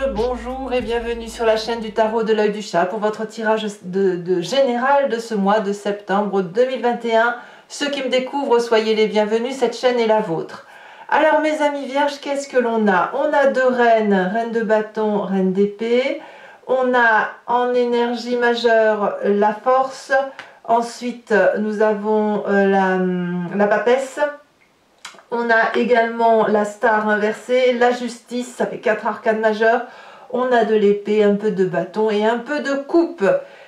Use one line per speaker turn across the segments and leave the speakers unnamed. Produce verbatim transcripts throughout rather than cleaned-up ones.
bonjour et bienvenue sur la chaîne du tarot de l'œil du chat pour votre tirage de, de général de ce mois de septembre deux mille vingt et un. Ceux qui me découvrent, soyez les bienvenus, cette chaîne est la vôtre. Alors mes amis vierges, qu'est-ce que l'on a? On a deux reines, reine de bâton, reine d'épée. On a en énergie majeure la force. Ensuite, nous avons euh, la, la papesse. On a également la star inversée, la justice, ça fait quatre arcanes majeures. On a de l'épée, un peu de bâton et un peu de coupe.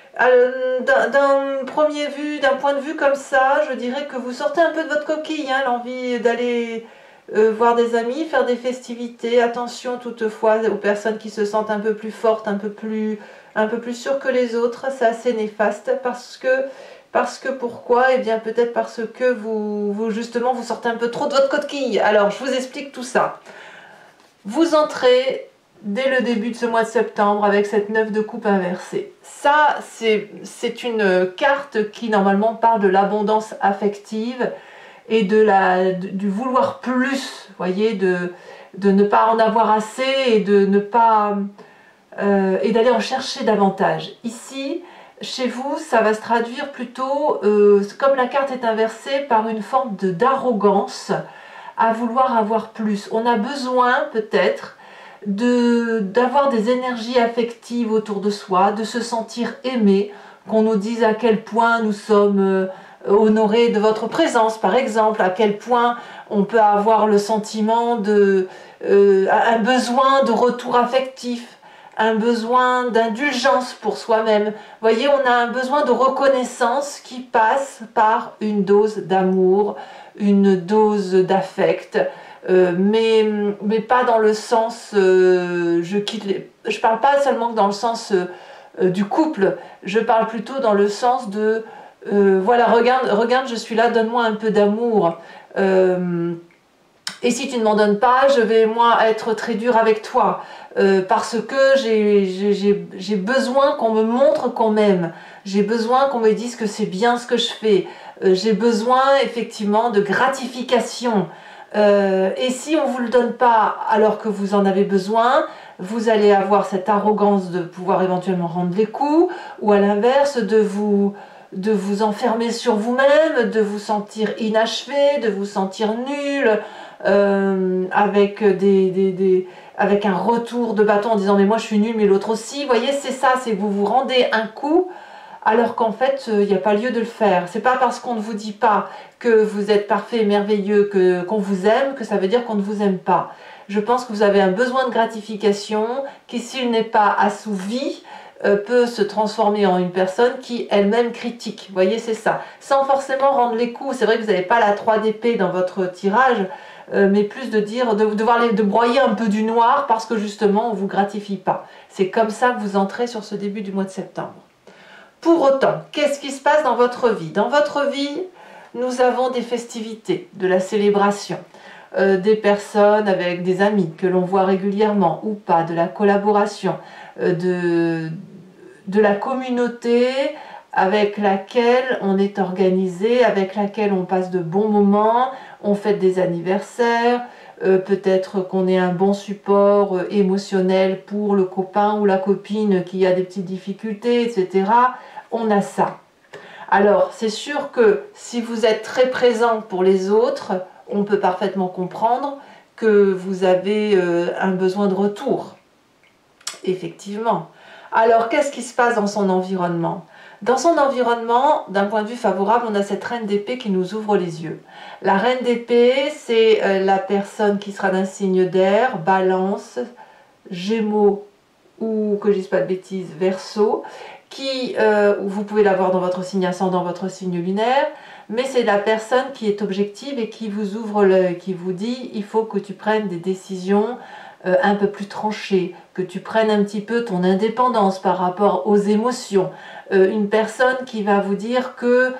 D'un premier vue, d'un point de vue comme ça, je dirais que vous sortez un peu de votre coquille, hein, l'envie d'aller euh, voir des amis, faire des festivités. Attention toutefois aux personnes qui se sentent un peu plus fortes, un peu plus, un peu plus sûres que les autres. C'est assez néfaste parce que... Parce que pourquoi? Eh bien peut-être parce que vous, vous justement vous sortez un peu trop de votre coquille. Alors je vous explique tout ça. Vous entrez dès le début de ce mois de septembre avec cette neuf de coupe inversée. Ça c'est une carte qui normalement parle de l'abondance affective et de la, de, du vouloir plus, vous voyez, de, de ne pas en avoir assez et de ne pas euh, et d'aller en chercher davantage. Ici, chez vous, ça va se traduire plutôt, euh, comme la carte est inversée, par une forme d'arrogance à vouloir avoir plus. On a besoin peut-être d'avoir des énergies affectives autour de soi, de se sentir aimé, qu'on nous dise à quel point nous sommes euh, honorés de votre présence, par exemple, à quel point on peut avoir le sentiment de euh, un besoin de retour affectif, un besoin d'indulgence pour soi-même. Vous voyez, on a un besoin de reconnaissance qui passe par une dose d'amour, une dose d'affect, euh, mais, mais pas dans le sens, euh, je quitte les... je parle pas seulement dans le sens euh, du couple, je parle plutôt dans le sens de, euh, voilà, regarde, regarde, je suis là, donne-moi un peu d'amour. Euh, Et si tu ne m'en donnes pas, je vais moi être très dur avec toi euh, parce que j'ai besoin qu'on me montre qu'on m'aime. J'ai besoin qu'on me dise que c'est bien ce que je fais. Euh, j'ai besoin effectivement de gratification. Euh, et si on ne vous le donne pas alors que vous en avez besoin, vous allez avoir cette arrogance de pouvoir éventuellement rendre les coups ou à l'inverse de vous... de vous enfermer sur vous-même, de vous sentir inachevé, de vous sentir nul, euh, avec, des, des, des, avec un retour de bâton en disant mais moi je suis nul mais l'autre aussi. Vous voyez, c'est ça, c'est que vous vous rendez un coup alors qu'en fait il n'y a pas lieu de le faire. C'est pas parce qu'on ne vous dit pas que vous êtes parfait et merveilleux, que, qu'on vous aime, que ça veut dire qu'on ne vous aime pas. Je pense que vous avez un besoin de gratification qui, s'il n'est pas assouvi, Euh, peut se transformer en une personne qui elle-même critique. Vous voyez, c'est ça. Sans forcément rendre les coups. C'est vrai que vous n'avez pas la trois d'épée dans votre tirage, euh, mais plus de dire, de, de, voir les, de broyer un peu du noir parce que justement on ne vous gratifie pas. C'est comme ça que vous entrez sur ce début du mois de septembre. Pour autant, qu'est-ce qui se passe dans votre vie? Dans votre vie, nous avons des festivités, de la célébration. Euh, des personnes avec des amis que l'on voit régulièrement ou pas, de la collaboration, euh, de, de la communauté avec laquelle on est organisé, avec laquelle on passe de bons moments, on fête des anniversaires, euh, peut-être qu'on est un bon support euh, émotionnel pour le copain ou la copine qui a des petites difficultés, et cetera. On a ça. Alors, c'est sûr que si vous êtes très présent pour les autres, on peut parfaitement comprendre que vous avez euh, un besoin de retour. Effectivement. Alors, qu'est-ce qui se passe dans son environnement? Dans son environnement, d'un point de vue favorable, on a cette reine d'épée qui nous ouvre les yeux. La reine d'épée, c'est euh, la personne qui sera d'un signe d'air, Balance, Gémeaux ou, que je ne dise pas de bêtises, Verseau, qui, euh, vous pouvez l'avoir dans votre signe ascendant, votre signe lunaire, mais c'est la personne qui est objective et qui vous ouvre l'œil, qui vous dit il faut que tu prennes des décisions euh, un peu plus tranchées, que tu prennes un petit peu ton indépendance par rapport aux émotions. Euh, une personne qui va vous dire que,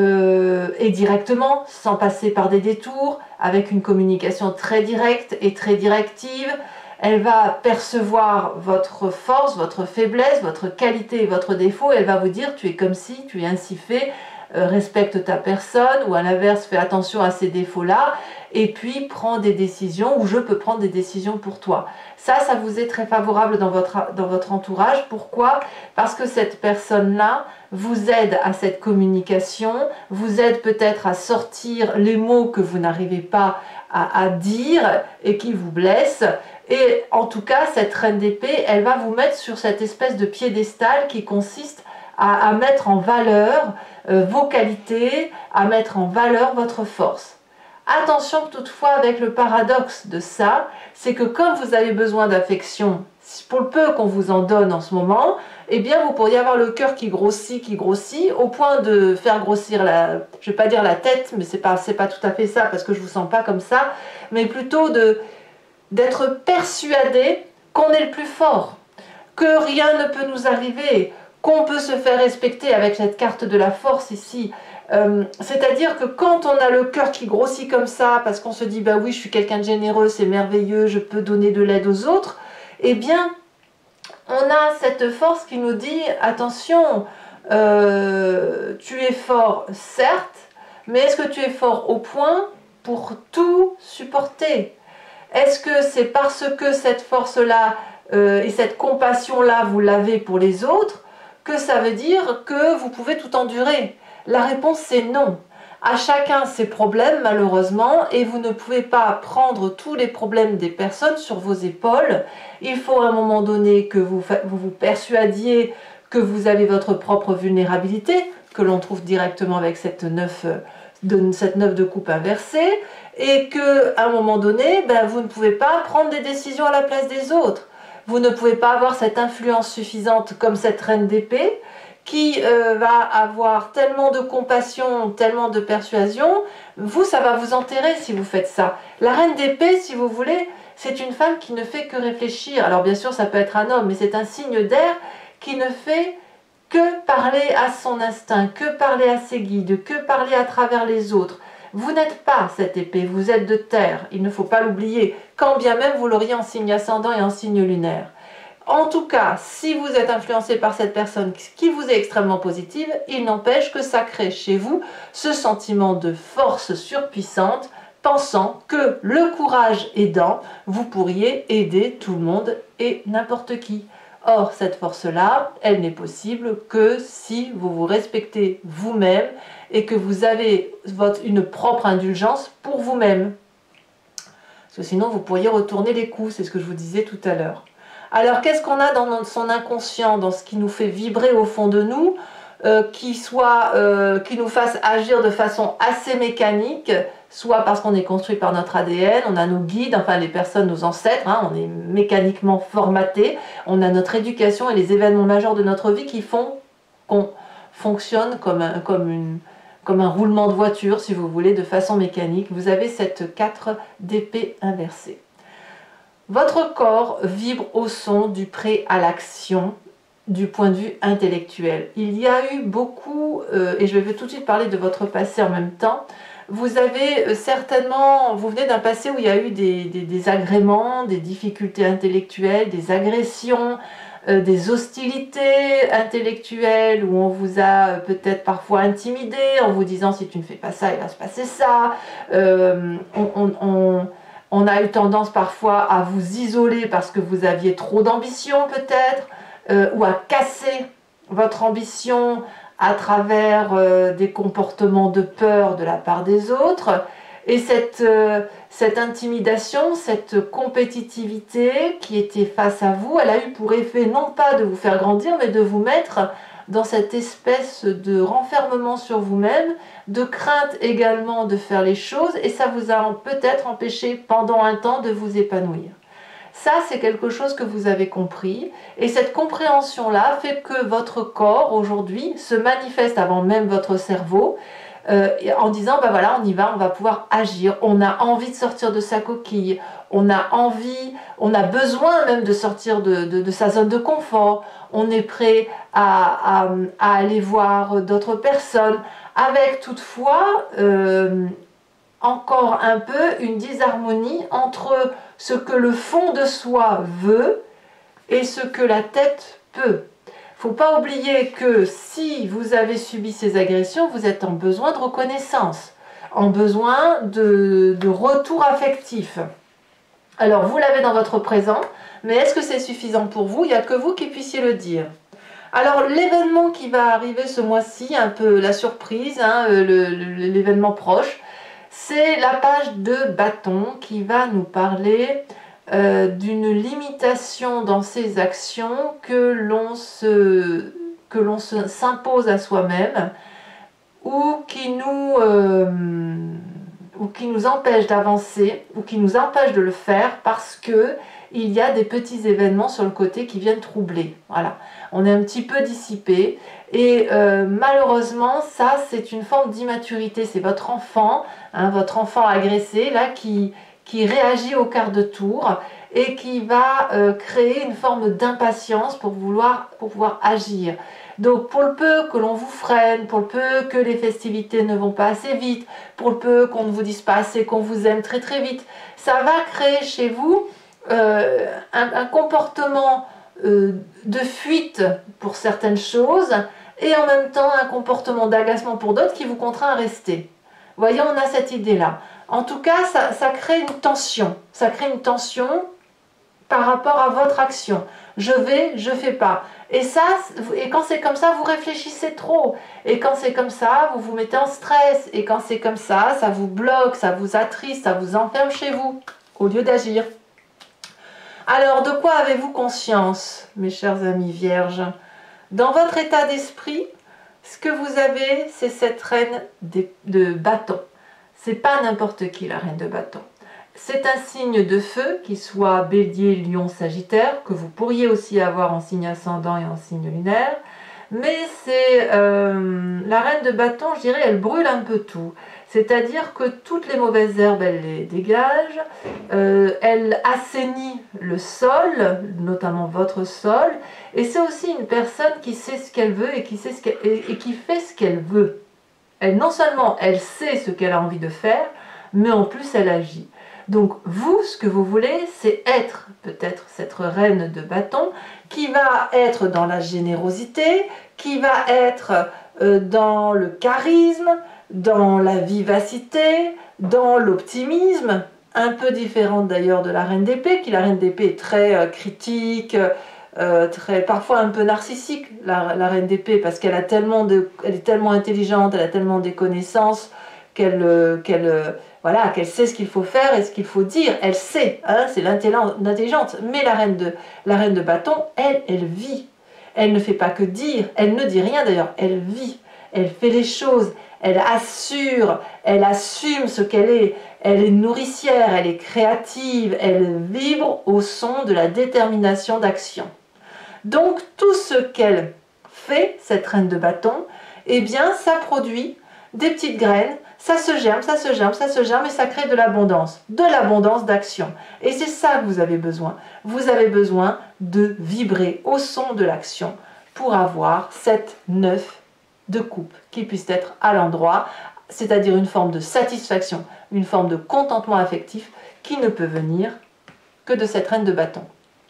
euh, et directement, sans passer par des détours, avec une communication très directe et très directive, elle va percevoir votre force, votre faiblesse, votre qualité et votre défaut. Elle va vous dire tu es comme ci, tu es ainsi fait. euh, respecte ta personne, ou à l'inverse, fais attention à ces défauts-là, et puis prends des décisions, ou je peux prendre des décisions pour toi. Ça, ça vous est très favorable dans votre, dans votre entourage. Pourquoi? Parce que cette personne-là vous aide à cette communication, vous aide peut-être à sortir les mots que vous n'arrivez pas à, à dire et qui vous blessent. Et en tout cas, cette reine d'épée, elle va vous mettre sur cette espèce de piédestal qui consiste à, à mettre en valeur euh, vos qualités, à mettre en valeur votre force. Attention toutefois avec le paradoxe de ça, c'est que comme vous avez besoin d'affection, pour le peu qu'on vous en donne en ce moment, eh bien vous pourriez avoir le cœur qui grossit, qui grossit, au point de faire grossir la, je ne vais pas dire la tête, mais c'est pas, c'est pas tout à fait ça, parce que je ne vous sens pas comme ça, mais plutôt de d'être persuadé qu'on est le plus fort, que rien ne peut nous arriver, qu'on peut se faire respecter avec cette carte de la force ici. Euh, c'est-à-dire que quand on a le cœur qui grossit comme ça, parce qu'on se dit, bah oui, je suis quelqu'un de généreux, c'est merveilleux, je peux donner de l'aide aux autres, eh bien, on a cette force qui nous dit, attention, euh, tu es fort, certes, mais est-ce que tu es fort au point pour tout supporter? Est-ce que c'est parce que cette force-là euh, et cette compassion-là, vous l'avez pour les autres, que ça veut dire que vous pouvez tout endurer? La réponse c'est non. À chacun ses problèmes malheureusement, et vous ne pouvez pas prendre tous les problèmes des personnes sur vos épaules. Il faut à un moment donné que vous vous, vous persuadiez que vous avez votre propre vulnérabilité, que l'on trouve directement avec cette neuf de, cette neuf de coupe inversée, et que à un moment donné, ben, vous ne pouvez pas prendre des décisions à la place des autres. Vous ne pouvez pas avoir cette influence suffisante comme cette reine d'épée, qui euh, va avoir tellement de compassion, tellement de persuasion, vous, ça va vous enterrer si vous faites ça. La reine d'épée, si vous voulez, c'est une femme qui ne fait que réfléchir. Alors bien sûr, ça peut être un homme, mais c'est un signe d'air qui ne fait que parler à son instinct, que parler à ses guides, que parler à travers les autres. Vous n'êtes pas cette épée, vous êtes de terre, il ne faut pas l'oublier, quand bien même vous l'auriez en signe ascendant et en signe lunaire. En tout cas, si vous êtes influencé par cette personne qui vous est extrêmement positive, il n'empêche que ça crée chez vous ce sentiment de force surpuissante, pensant que le courage aidant, vous pourriez aider tout le monde et n'importe qui. Or, cette force-là, elle n'est possible que si vous vous respectez vous-même et que vous avez votre, une propre indulgence pour vous-même. Parce que sinon, vous pourriez retourner les coups, c'est ce que je vous disais tout à l'heure. Alors, qu'est-ce qu'on a dans son inconscient, dans ce qui nous fait vibrer au fond de nous, euh, qui, soit, euh, qui nous fasse agir de façon assez mécanique, soit parce qu'on est construit par notre A D N, on a nos guides, enfin les personnes, nos ancêtres, hein, on est mécaniquement formaté, on a notre éducation et les événements majeurs de notre vie qui font qu'on fonctionne comme un, comme, une, comme un roulement de voiture, si vous voulez, de façon mécanique. Vous avez cette quatre d'épée inversée. Votre corps vibre au son du prêt à l'action du point de vue intellectuel. Il y a eu beaucoup, euh, et je vais tout de suite parler de votre passé en même temps, vous avez certainement, vous venez d'un passé où il y a eu des, des, des agréments, des difficultés intellectuelles, des agressions, euh, des hostilités intellectuelles, où on vous a peut-être parfois intimidé en vous disant si tu ne fais pas ça, il va se passer ça. Euh, on... on, on On a eu tendance parfois à vous isoler parce que vous aviez trop d'ambition peut-être, euh, ou à casser votre ambition à travers euh, des comportements de peur de la part des autres. Et cette, euh, cette intimidation, cette compétitivité qui était face à vous, elle a eu pour effet non pas de vous faire grandir, mais de vous mettre dans cette espèce de renfermement sur vous-même, de crainte également de faire les choses, et ça vous a peut-être empêché pendant un temps de vous épanouir. Ça, c'est quelque chose que vous avez compris, et cette compréhension-là fait que votre corps, aujourd'hui, se manifeste avant même votre cerveau, euh, en disant, ben voilà, on y va, on va pouvoir agir, on a envie de sortir de sa coquille, on a envie, on a besoin même de sortir de, de, de sa zone de confort, on est prêt à, à, à aller voir d'autres personnes, avec toutefois euh, encore un peu une disharmonie entre ce que le fond de soi veut et ce que la tête peut. faut pas oublier que si vous avez subi ces agressions, vous êtes en besoin de reconnaissance, en besoin de, de retour affectif. Alors, vous l'avez dans votre présent, mais est-ce que c'est suffisant pour vous? Il n'y a que vous qui puissiez le dire. Alors, l'événement qui va arriver ce mois-ci, un peu la surprise, hein, l'événement proche, c'est la page de bâton qui va nous parler euh, d'une limitation dans ses actions que l'on se, que l'on s'impose à soi-même ou qui nous, euh, ou qui nous empêche d'avancer ou qui nous empêche de le faire parce que il y a des petits événements sur le côté qui viennent troubler. Voilà, on est un petit peu dissipé et euh, malheureusement ça c'est une forme d'immaturité, c'est votre enfant, hein, votre enfant agressé là qui, qui réagit au quart de tour et qui va euh, créer une forme d'impatience pour vouloir pour pouvoir agir. Donc pour le peu que l'on vous freine, pour le peu que les festivités ne vont pas assez vite, pour le peu qu'on ne vous dise pas assez qu'on vous aime très très vite, ça va créer chez vous Euh, un, un comportement euh, de fuite pour certaines choses et en même temps un comportement d'agacement pour d'autres qui vous contraint à rester. Vous voyez, on a cette idée-là. En tout cas, ça, ça crée une tension. Ça crée une tension par rapport à votre action. Je vais, je fais pas. Et ça, et quand c'est comme ça, vous réfléchissez trop. Et quand c'est comme ça, vous vous mettez en stress. Et quand c'est comme ça, ça vous bloque, ça vous attriste, ça vous enferme chez vous, au lieu d'agir. Alors, de quoi avez-vous conscience, mes chers amis vierges? Dans votre état d'esprit, ce que vous avez, c'est cette reine de bâton. C'est pas n'importe qui, la reine de bâton. C'est un signe de feu, qui soit bélier, lion, sagittaire, que vous pourriez aussi avoir en signe ascendant et en signe lunaire. Mais c'est euh, la reine de bâton, je dirais, elle brûle un peu tout. C'est-à-dire que toutes les mauvaises herbes, elle les dégage, euh, elle assainit le sol, notamment votre sol, et c'est aussi une personne qui sait ce qu'elle veut et qui, sait ce qu'elle, et, et qui fait ce qu'elle veut. Elle, non seulement elle sait ce qu'elle a envie de faire, mais en plus elle agit. Donc vous, ce que vous voulez, c'est être peut-être cette reine de bâton qui va être dans la générosité, qui va être euh, dans le charisme, dans la vivacité, dans l'optimisme, un peu différente d'ailleurs de la reine d'épée, qui la reine d'épée est très euh, critique, euh, très, parfois un peu narcissique, la, la reine d'épée, parce qu'elle a tellement de, elle est tellement intelligente, elle a tellement des connaissances, qu'elle euh, qu'elle euh, voilà, qu'elle sait ce qu'il faut faire et ce qu'il faut dire, elle sait, hein, c'est l'intelligente, mais la reine, de, la reine de bâton, elle, elle vit, elle ne fait pas que dire, elle ne dit rien d'ailleurs, elle vit, elle fait les choses, elle assure, elle assume ce qu'elle est, elle est nourricière, elle est créative, elle vibre au son de la détermination d'action. Donc tout ce qu'elle fait, cette reine de bâton, eh bien ça produit des petites graines, ça se germe, ça se germe, ça se germe et ça crée de l'abondance, de l'abondance d'action. Et c'est ça que vous avez besoin. Vous avez besoin de vibrer au son de l'action pour avoir cette neuf de coupe qui puisse être à l'endroit, c'est-à-dire une forme de satisfaction, une forme de contentement affectif qui ne peut venir que de cette reine de bâton,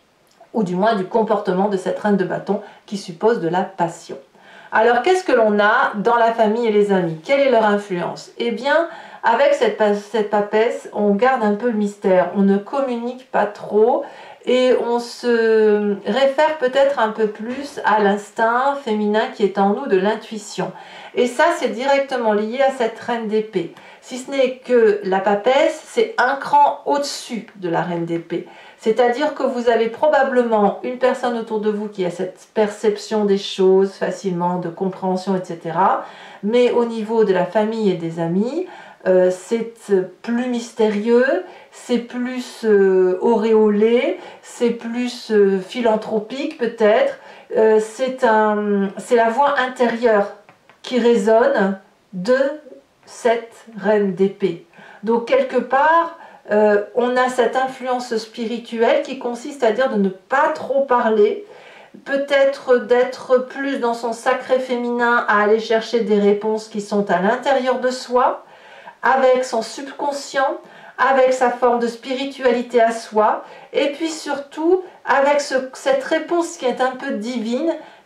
ou du moins du comportement de cette reine de bâton qui suppose de la passion. Alors qu'est-ce que l'on a dans la famille et les amis? Quelle est leur influence? Eh bien, avec cette, cette papesse, on garde un peu le mystère, on ne communique pas trop, et on se réfère peut-être un peu plus à l'instinct féminin qui est en nous, de l'intuition. Et ça, c'est directement lié à cette reine d'épée. Si ce n'est que la papesse, c'est un cran au-dessus de la reine d'épée. C'est-à-dire que vous avez probablement une personne autour de vous qui a cette perception des choses facilement, de compréhension, et cetera. Mais au niveau de la famille et des amis, Euh, c'est plus mystérieux, c'est plus euh, auréolé, c'est plus euh, philanthropique peut-être, euh, c'est un, c'est la voix intérieure qui résonne de cette reine d'épée. Donc quelque part, euh, on a cette influence spirituelle qui consiste à dire de ne pas trop parler, peut-être d'être plus dans son sacré féminin à aller chercher des réponses qui sont à l'intérieur de soi, avec son subconscient, avec sa forme de spiritualité à soi, et puis surtout avec ce, cette réponse qui est un peu divine,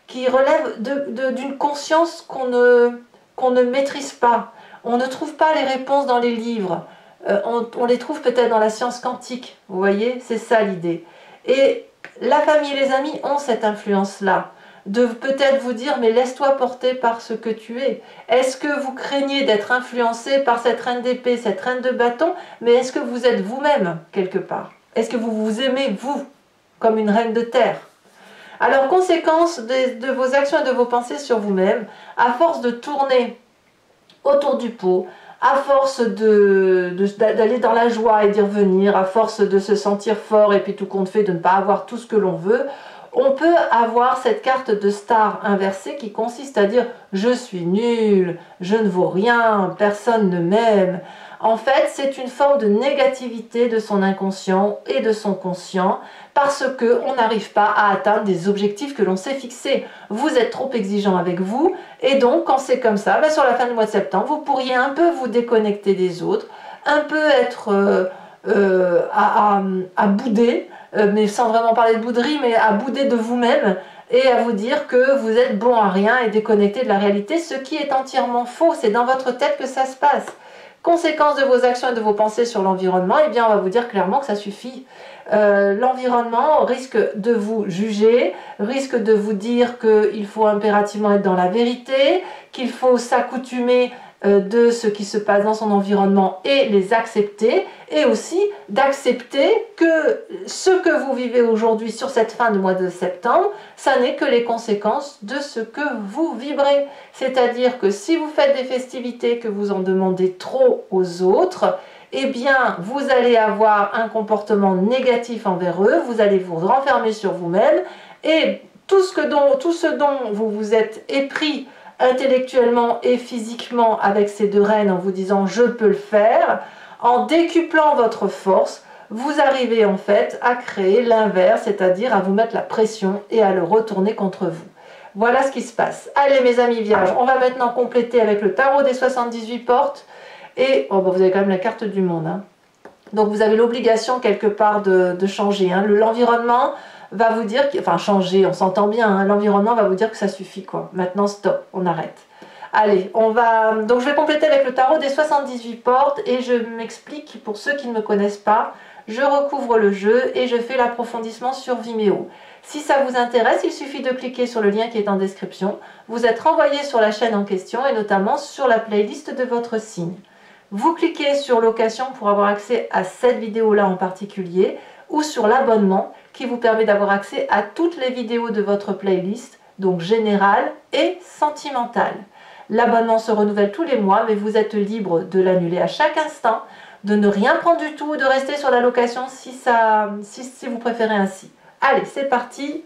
qui relèvent d'une conscience qu'on ne, qu'on ne maîtrise pas. On ne trouve pas les réponses dans les livres. Euh, on, on les trouve peut-être dans la science quantique. Vous voyez, c'est ça l'idée. Et la famille et les amis ont cette influence-là, de peut-être vous dire, mais laisse-toi porter par ce que tu es. Est-ce que vous craignez d'être influencé par cette reine d'épée, cette reine de bâton, mais est-ce que vous êtes vous-même quelque part? Est-ce que vous vous aimez, vous, comme une reine de terre? Alors, conséquence de, de vos actions et de vos pensées sur vous-même, à force de tourner autour du pot, à force de, de, d'aller dans la joie et d'y revenir, à force de se sentir fort et puis tout compte fait de ne pas avoir tout ce que l'on veut, on peut avoir cette carte de star inversée qui consiste à dire « je suis nul, je ne vaux rien, personne ne m'aime ». En fait, c'est une forme de négativité de son inconscient et de son conscient parce qu'on n'arrive pas à atteindre des objectifs que l'on s'est fixés. Vous êtes trop exigeant avec vous et donc quand c'est comme ça, ben sur la fin du mois de septembre, vous pourriez un peu vous déconnecter des autres, un peu être euh, euh, à, à, à bouder, euh, mais sans vraiment parler de bouderie, mais à bouder de vous-même et à vous dire que vous êtes bon à rien et déconnecté de la réalité, ce qui est entièrement faux. C'est dans votre tête que ça se passe. Conséquence de vos actions et de vos pensées sur l'environnement, eh bien on va vous dire clairement que ça suffit. Euh, l'environnement risque de vous juger, risque de vous dire qu'il faut impérativement être dans la vérité, qu'il faut s'accoutumer euh, de ce qui se passe dans son environnement et les accepter, et aussi d'accepter que ce que vous vivez aujourd'hui sur cette fin de mois de septembre, ça n'est que les conséquences de ce que vous vibrez. C'est-à-dire que si vous faites des festivités, que vous en demandez trop aux autres, eh bien, vous allez avoir un comportement négatif envers eux, vous allez vous renfermer sur vous-même, et tout ce, que dont, tout ce dont vous vous êtes épris intellectuellement et physiquement avec ces deux reines en vous disant « je peux le faire », en décuplant votre force, vous arrivez en fait à créer l'inverse, c'est-à-dire à vous mettre la pression et à le retourner contre vous. Voilà ce qui se passe. Allez mes amis vierges, on va maintenant compléter avec le tarot des soixante-dix-huit portes. Et oh, bah, vous avez quand même la carte du monde. Hein. Donc vous avez l'obligation quelque part de, de changer. Hein. L'environnement va vous dire, enfin changer, on s'entend bien, hein. L'environnement va vous dire que ça suffit quoi. Maintenant stop, on arrête. Allez, on va. Donc je vais compléter avec le tarot des soixante-dix-huit portes et je m'explique pour ceux qui ne me connaissent pas. Je recouvre le jeu et je fais l'approfondissement sur Vimeo. Si ça vous intéresse, il suffit de cliquer sur le lien qui est en description. Vous êtes renvoyé sur la chaîne en question et notamment sur la playlist de votre signe. Vous cliquez sur location pour avoir accès à cette vidéo-là en particulier ou sur l'abonnement qui vous permet d'avoir accès à toutes les vidéos de votre playlist, donc générale et sentimentale. L'abonnement se renouvelle tous les mois, mais vous êtes libre de l'annuler à chaque instant, de ne rien prendre du tout, de rester sur la location si, ça, si, si vous préférez ainsi. Allez, c'est parti.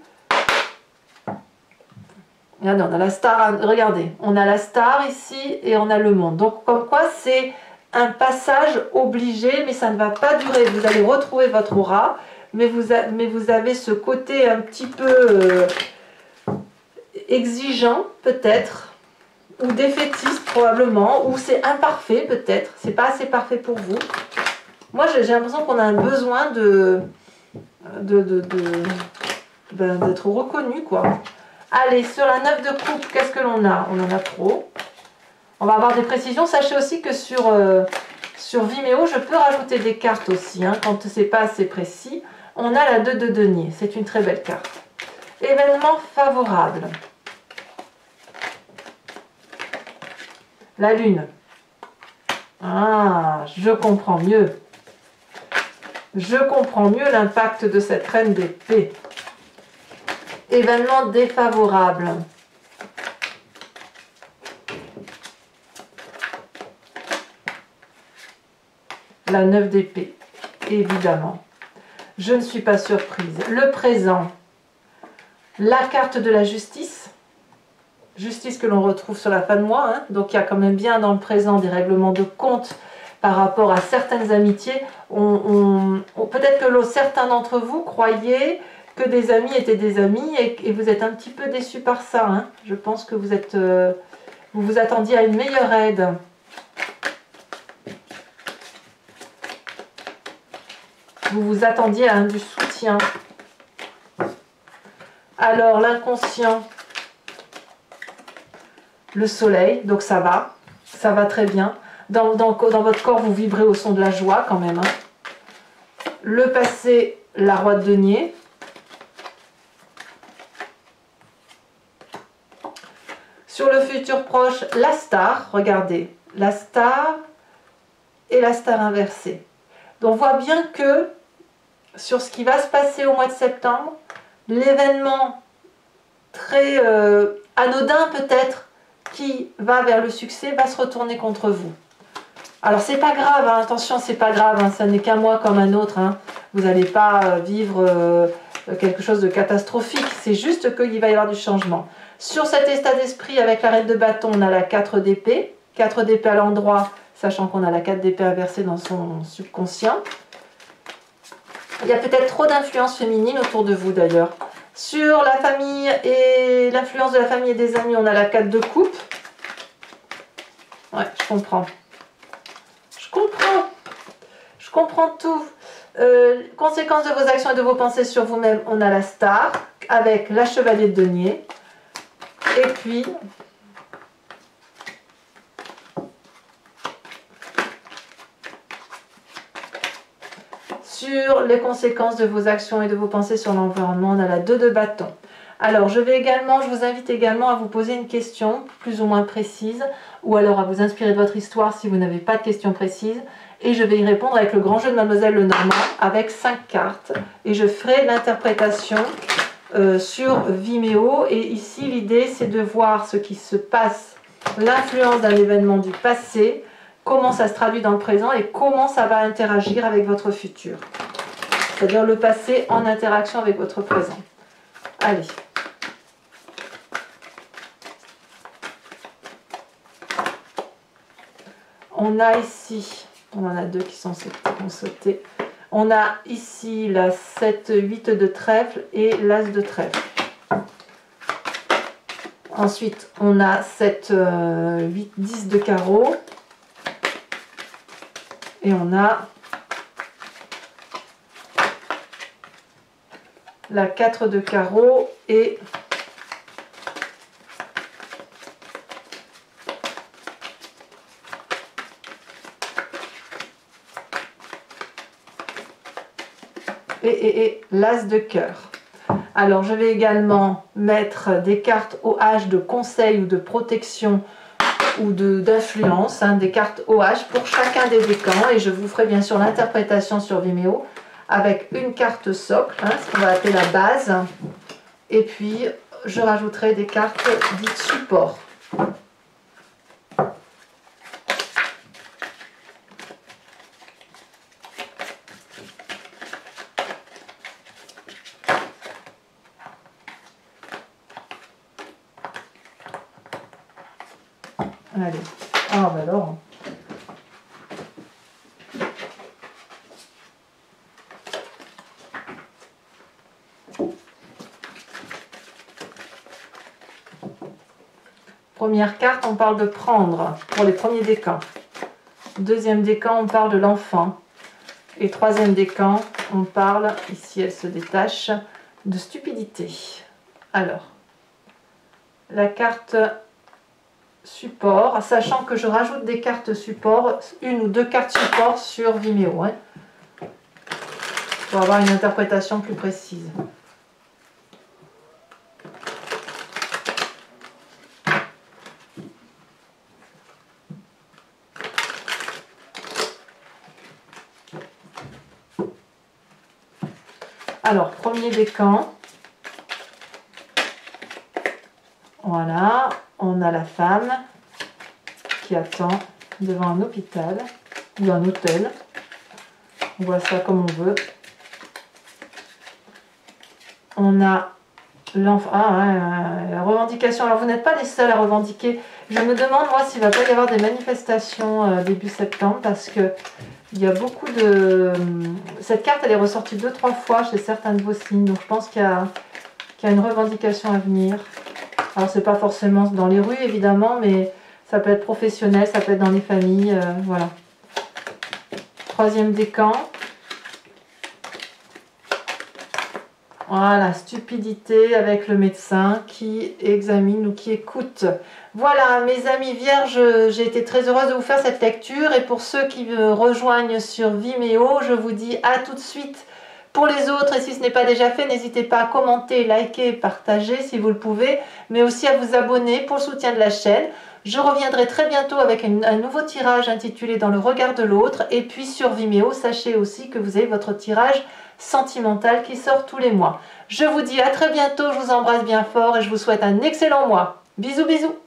Regardez, on a la star, regardez, on a la star ici et on a le monde. Donc comme quoi c'est un passage obligé, mais ça ne va pas durer. Vous allez retrouver votre aura, mais vous, a, mais vous avez ce côté un petit peu euh, exigeant peut-être, ou défaitiste probablement, ou c'est imparfait peut-être, c'est pas assez parfait pour vous. Moi j'ai l'impression qu'on a un besoin de de, de, de, de d'être reconnu quoi. Allez, sur la neuf de coupe, qu'est-ce que l'on a? On en a trop. On va avoir des précisions. Sachez aussi que sur, euh, sur Vimeo, je peux rajouter des cartes aussi, hein, quand c'est pas assez précis. On a la deux de denier, c'est une très belle carte. Événement favorable. La lune. Ah, je comprends mieux. Je comprends mieux l'impact de cette reine d'épée. Événement défavorable. La neuf d'épée, évidemment. Je ne suis pas surprise. Le présent. La carte de la justice. Justice que l'on retrouve sur la fin de mois. Hein. Donc il y a quand même bien dans le présent des règlements de compte par rapport à certaines amitiés. On, on, on, peut-être que certains d'entre vous croyaient que des amis étaient des amis et, et vous êtes un petit peu déçus par ça. Hein. Je pense que vous êtes, euh, vous vous attendiez à une meilleure aide. Vous vous attendiez à un du soutien. Alors l'inconscient, le soleil, donc ça va, ça va très bien. Dans, dans, dans votre corps, vous vibrez au son de la joie quand même. Hein. Le passé, la roi de denier. Sur le futur proche, la star, regardez, la star et la star inversée. Donc on voit bien que sur ce qui va se passer au mois de septembre, l'événement très euh, anodin peut-être, qui va vers le succès, va se retourner contre vous. Alors c'est pas grave, hein, attention, c'est pas grave, hein, ça n'est qu'un mois comme un autre, hein. Vous n'allez pas vivre euh, quelque chose de catastrophique, c'est juste qu'il va y avoir du changement. Sur cet état d'esprit, avec la reine de bâton, on a la quatre d'épée, quatre d'épée à l'endroit, sachant qu'on a la quatre d'épée inversée dans son subconscient. Il y a peut-être trop d'influence féminine autour de vous d'ailleurs. Sur la famille et l'influence de la famille et des amis, on a la quatre de coupe. Ouais, je comprends. Je comprends. Je comprends tout. Euh, conséquences de vos actions et de vos pensées sur vous-même, on a la star avec la chevalier de denier. Et puis, sur les conséquences de vos actions et de vos pensées sur l'environnement, on a la deux de bâton. Alors, je vais également, je vous invite également à vous poser une question plus ou moins précise, ou alors à vous inspirer de votre histoire si vous n'avez pas de questions précises. Et je vais y répondre avec le grand jeu de Mademoiselle Lenormand, avec cinq cartes. Et je ferai l'interprétation euh, sur Vimeo. Et ici, l'idée, c'est de voir ce qui se passe, l'influence d'un événement du passé, comment ça se traduit dans le présent et comment ça va interagir avec votre futur. C'est-à-dire le passé en interaction avec votre présent. Allez. On a ici, on en a deux qui sont sautés. On a ici la sept huit de trèfle et l'as de trèfle. Ensuite, on a sept huit dix de carreau. Et on a la quatre de carreau et et, et, et l'as de cœur. Alors je vais également mettre des cartes O H de conseil ou de protection ou d'influence, hein, des cartes O H pour chacun des décans, et je vous ferai bien sûr l'interprétation sur Vimeo avec une carte socle, hein, ce qu'on va appeler la base, et puis je rajouterai des cartes dites support. Allez, ah bah alors. Première carte, on parle de prendre pour les premiers décans. Deuxième décan, on parle de l'enfant. Et troisième décan, on parle, ici elle se détache, de stupidité. Alors, la carte support, sachant que je rajoute des cartes support, une ou deux cartes support sur Vimeo, hein, pour avoir une interprétation plus précise. Alors, premier décan, voilà, on a la femme qui attend devant un hôpital ou un hôtel. On voit ça comme on veut. On a l'enfant, ah, ouais, la revendication. Alors, vous n'êtes pas les seuls à revendiquer. Je me demande, moi, s'il ne va pas y avoir des manifestations euh, début septembre, parce que il y a beaucoup de... Cette carte, elle est ressortie deux, trois fois chez certains de vos signes. Donc, je pense qu'il y a, qu'il y a une revendication à venir. Alors, c'est pas forcément dans les rues, évidemment, mais ça peut être professionnel, ça peut être dans les familles, euh, voilà. Troisième décan. Voilà, stupidité avec le médecin qui examine ou qui écoute. Voilà, mes amis vierges, j'ai été très heureuse de vous faire cette lecture. Et pour ceux qui me rejoignent sur Vimeo, je vous dis à tout de suite. Pour les autres, et si ce n'est pas déjà fait, n'hésitez pas à commenter, liker, partager si vous le pouvez, mais aussi à vous abonner pour le soutien de la chaîne. Je reviendrai très bientôt avec un, un nouveau tirage intitulé Dans le regard de l'autre. Et puis sur Vimeo, sachez aussi que vous avez votre tirage sentimental qui sort tous les mois. Je vous dis à très bientôt, je vous embrasse bien fort et je vous souhaite un excellent mois. Bisous bisous.